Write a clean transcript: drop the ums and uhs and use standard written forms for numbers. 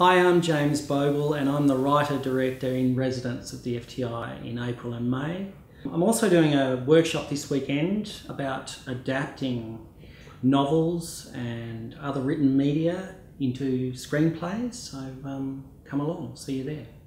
Hi, I'm James Bogle and I'm the writer-director in residence at the FTI in April and May. I'm also doing a workshop this weekend about adapting novels and other written media into screenplays, so come along, see you there.